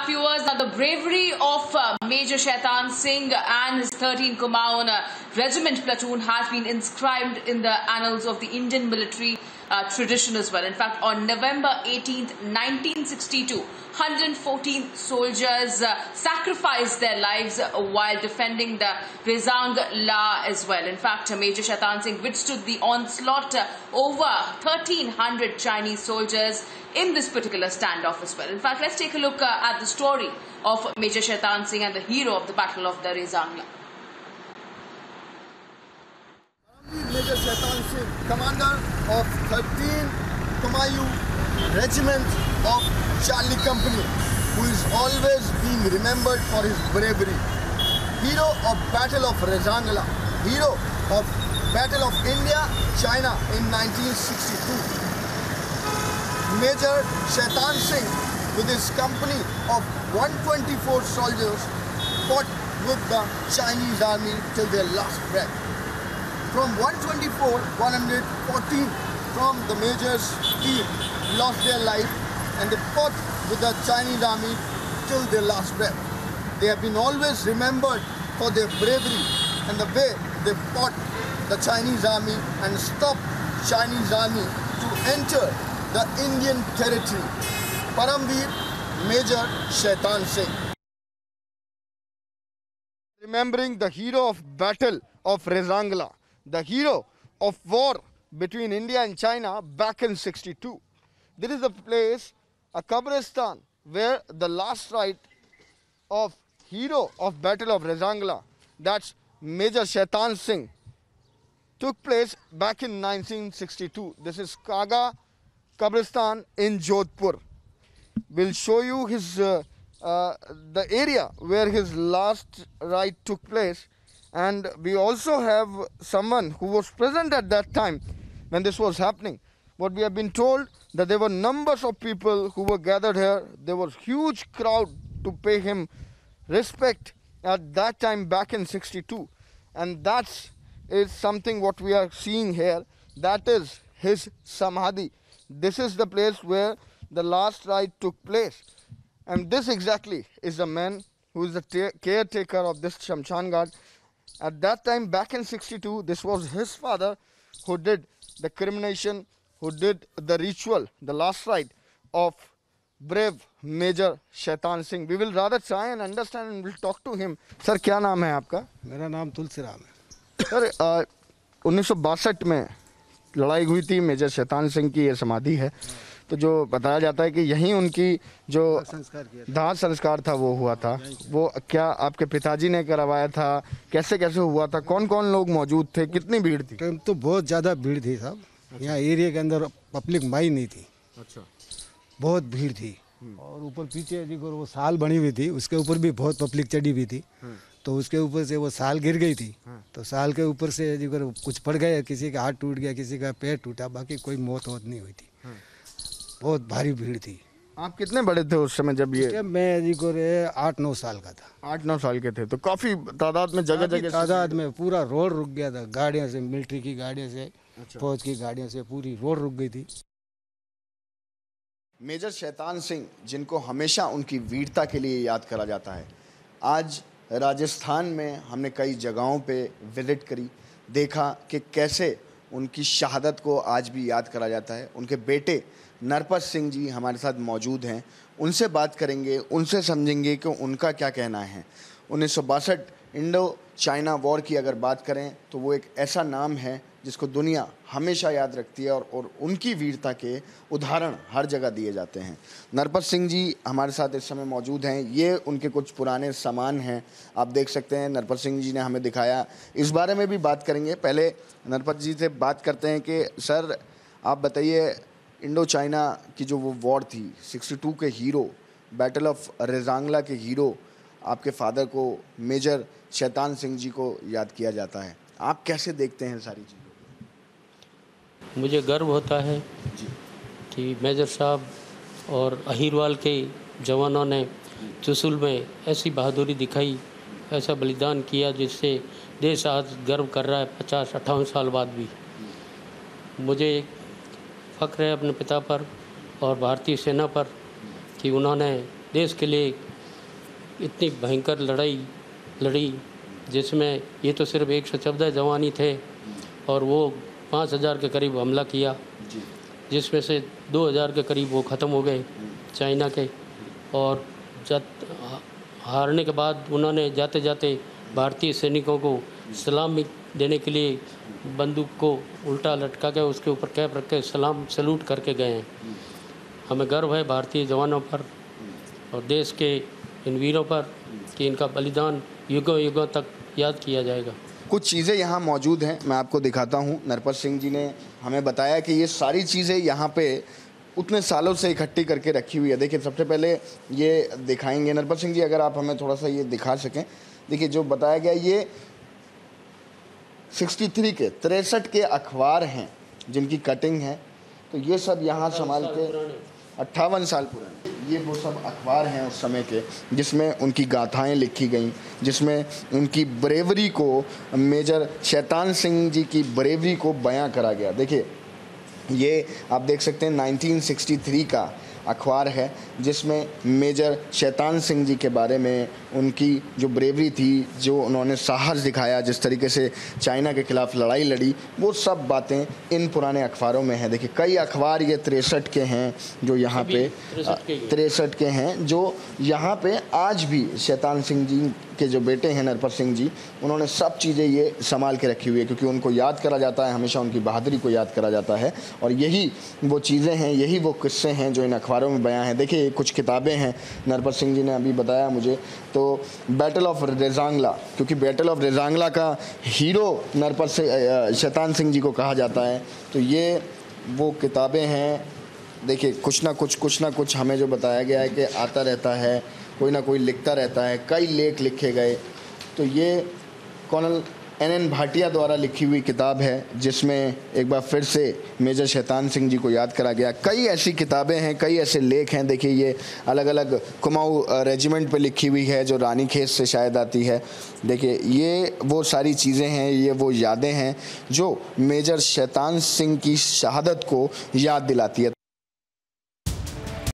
back, viewers. Now, the bravery of Major Shaitan Singh and his 13 Kumaon regiment platoon has been inscribed in the annals of the Indian military tradition as well. In fact, on November 18th, 1962, 114 soldiers sacrificed their lives while defending the Rezang La as well. In fact, Major Shaitan Singh withstood the onslaught over 1,300 Chinese soldiers in this particular standoff as well. In fact, let's take a look at the story of Major Shaitan Singh and the hero of the Battle of the Rezang La. Major Shaitan Singh, commander of 13 Kumaon Regiment of Charlie Company, who is always being remembered for his bravery. Hero of Battle of Rezang La, hero of Battle of India, China in 1962. Major Shaitan Singh, with his company of 124 soldiers, fought with the Chinese army till their last breath. From 124, 114 from the Major's team lost their life, and they fought with the Chinese army till their last breath. They have been always remembered for their bravery and the way they fought the Chinese army and stopped Chinese army to enter the Indian territory. Paramveer Major Shaitan Singh. Remembering the hero of Battle of Rezang La, the hero of war between India and China back in 62. There is a place, a Kabristan, where the last rite of hero of Battle of Rezang La, that's Major Shaitan Singh, took place back in 1962. This is Kaga Kabristan in Jodhpur. We'll show you his the area where his last rite took place, and we also have someone who was present at that time when this was happening. What we have been told, that there were numbers of people who were gathered here. There was huge crowd to pay him respect at that time back in 62, and that is something what we are seeing here. That is his samadhi. This is the place where the last rite took place, and this exactly is the man who is the caretaker of this Shamshan Ghat. At that time back in 62, this was his father who did the cremation, who did the ritual, the last rite of brave Major Shaitan Singh. We will rather try and understand and we'll talk to him. Sir, क्या नाम है आपका? मेरा नाम तुलसीराम है। Sir, 1962 में लड़ाई हुई थी, मेजर शैतान सिंह की ये समाधि है, तो जो बताया जाता है कि यहीं उनकी जो दाह संस्कार था वो हुआ था। वो क्या आपके पिताजी ने करवाया था? कैसे कैसे हुआ था? कौन कौन लोग मौजूद थे? कितनी भीड़ थी? तो बहुत ज़्यादा भीड़ थी साहब। यहाँ एरिया के अंदर पब्लिक माई नहीं थी। अच्छा, बहुत भीड़ थी। और ऊपर पीछे देखो वो साल बनी हुई थी, उसके ऊपर भी बहुत पब्लिक चढ़ी हुई थी। तो उसके ऊपर से वो साल गिर गई थी, तो साल के ऊपर से अगर कुछ पड़ गया, किसी का हाथ टूट गया, किसी का पैर टूटा, बाकी कोई मौत नहीं हुई थी। बहुत भारी भीड़ थी। आप कितने बड़े थे उस समय जब ये? मैं जी को 8-9 साल का था। 8-9 साल के थे, तो काफी तादाद में जगह जगह तादाद में पूरा रोड रुक गया था। गाड़ियों से, मिलिट्री की गाड़ियों से, फौज की गाड़ियों से पूरी रोड रुक गई थी। मेजर शैतान सिंह, जिनको हमेशा उनकी वीरता के लिए याद करा जाता है, आज राजस्थान में हमने कई जगहों पे विजिट करी, देखा कि कैसे उनकी शहादत को आज भी याद करा जाता है। उनके बेटे नरपत सिंह जी हमारे साथ मौजूद हैं, उनसे बात करेंगे, उनसे समझेंगे कि उनका क्या कहना है। 1962 इंडो चाइना वॉर की अगर बात करें तो वो एक ऐसा नाम है जिसको दुनिया हमेशा याद रखती है, और उनकी वीरता के उदाहरण हर जगह दिए जाते हैं। नरपत सिंह जी हमारे साथ इस समय मौजूद हैं। ये उनके कुछ पुराने सामान हैं, आप देख सकते हैं, नरपत सिंह जी ने हमें दिखाया। इस बारे में भी बात करेंगे। पहले नरपत जी से बात करते हैं कि सर, आप बताइए, इंडो चाइना की जो वो वॉर थी, 62 के hero, battle of Rezang La के हीरो, आपके फादर को, मेजर शैतान सिंह जी को याद किया जाता है। आप कैसे देखते हैं सारी चीज़ों? मुझे गर्व होता है कि मेजर साहब और अहिरवाल के जवानों ने चुशुल में ऐसी बहादुरी दिखाई, ऐसा बलिदान किया जिससे देश आज गर्व कर रहा है 50-58 साल बाद भी। मुझे फ़ख्र है अपने पिता पर और भारतीय सेना पर कि उन्होंने देश के लिए इतनी भयंकर लड़ाई लड़ी जिसमें ये तो सिर्फ 114 जवान ही थे और वो 5000 के करीब हमला किया, जिसमें से 2000 के करीब वो ख़त्म हो गए चाइना के। और हारने के बाद उन्होंने जाते जाते भारतीय सैनिकों को सलामी देने के लिए बंदूक को उल्टा लटका के उसके ऊपर कैप रख के सैल्यूट करके गए हैं। हमें गर्व है भारतीय जवानों पर और देश के इन वीरों पर कि इनका बलिदान युगों युगों तक याद किया जाएगा। कुछ चीज़ें यहाँ मौजूद हैं, मैं आपको दिखाता हूँ। नरपत सिंह जी ने हमें बताया कि ये सारी चीज़ें यहाँ पे उतने सालों से इकट्ठी करके रखी हुई है। देखिए, सबसे पहले ये दिखाएंगे नरपत सिंह जी, अगर आप हमें थोड़ा सा ये दिखा सकें। देखिए, जो बताया गया ये 63 के अखबार हैं जिनकी कटिंग है, तो ये सब यहाँ संभाल के 58 साल पुराने ये वो सब अखबार हैं उस समय के, जिसमें उनकी गाथाएं लिखी गई, जिसमें उनकी ब्रेवरी को, मेजर शैतान सिंह जी की ब्रेवरी को बयां करा गया। देखिए, ये आप देख सकते हैं 1963 का अखबार है, जिसमें मेजर शैतान सिंह जी के बारे में, उनकी जो ब्रेवरी थी, जो उन्होंने साहस दिखाया, जिस तरीके से चाइना के खिलाफ लड़ाई लड़ी, वो सब बातें इन पुराने अखबारों में हैं। देखिए, कई अखबार ये 63 के हैं जो यहाँ पे 63 के हैं जो यहाँ पे आज भी शैतान सिंह जी के जो बेटे हैं नरपत सिंह जी, उन्होंने सब चीज़ें ये संभाल के रखी हुई है, क्योंकि उनको याद करा जाता है, हमेशा उनकी बहादुरी को याद करा जाता है। और यही वो चीज़ें हैं, यही वो किस्से हैं जो इन अखबारों में बयां हैं। देखिए, कुछ किताबें हैं, नरपत सिंह जी ने अभी बताया मुझे, तो बैटल ऑफ रेजांगला, क्योंकि बैटल ऑफ रेजांगला का हीरो नरपत से शैतान सिंह जी को कहा जाता है, तो ये वो किताबें हैं। देखिए, कुछ ना कुछ हमें जो बताया गया है कि आता रहता है, कोई ना कोई लिखता रहता है, कई लेख लिखे गए। तो ये कर्नल NN भाटिया द्वारा लिखी हुई किताब है, जिसमें एक बार फिर से मेजर शैतान सिंह जी को याद करा गया। कई ऐसी किताबें हैं, कई ऐसे लेख हैं। देखिए, ये अलग अलग कुमाऊँ रेजिमेंट पे लिखी हुई है, जो रानीखेत से शायद आती है। देखिए, ये वो सारी चीज़ें हैं, ये वो यादें हैं जो मेजर शैतान सिंह की शहादत को याद दिलाती है।